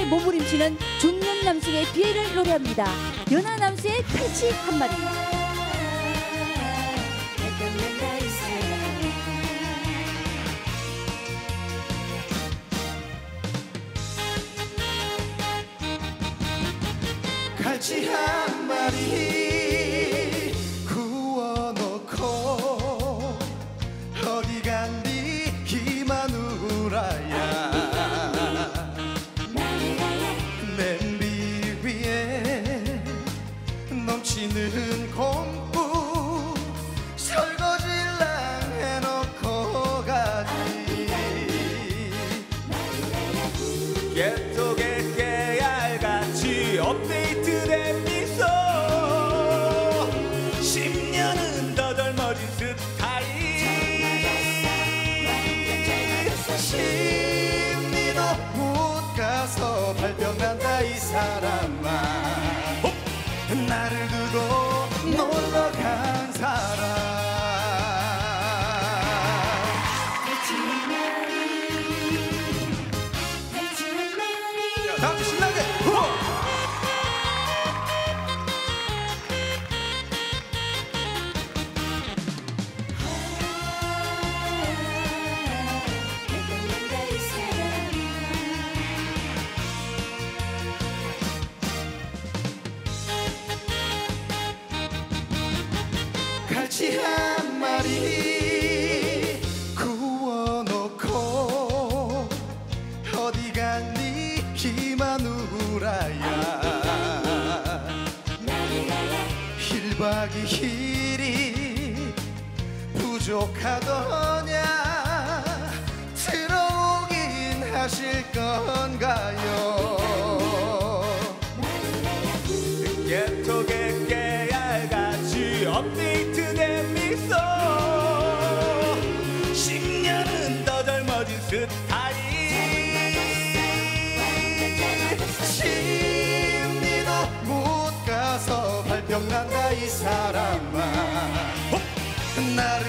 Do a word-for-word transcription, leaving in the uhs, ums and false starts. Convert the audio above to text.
몸부림치는 중년 남성의 비애를 노래합니다. 연하 남성의 칼치 한 마리. 갈치 한 마리 구워놓고 어디 간디 기마누라야. 냄비 위에 넘치는 곰국 설거지랑 해놓고 가지. 깨톡에 깨알같이 업데이트된 미소. 십 년은 더 젊어진 스타일. 심리도 못 가서 발병난다 이 사람아. 나를 두고 놀러 간 사람. 다 같이 신나게 후보! 갈치 한 마리 구워놓고 어디 갔니 기마누라야. 일박 이일이 부족하더냐. 들어오긴 하실 건가요. 깨톡에 깨알같이 업데이트된 미소. 십 년은 더 젊어진 스타일. 심리도 못 가서 발병난다 이 사람아. 나를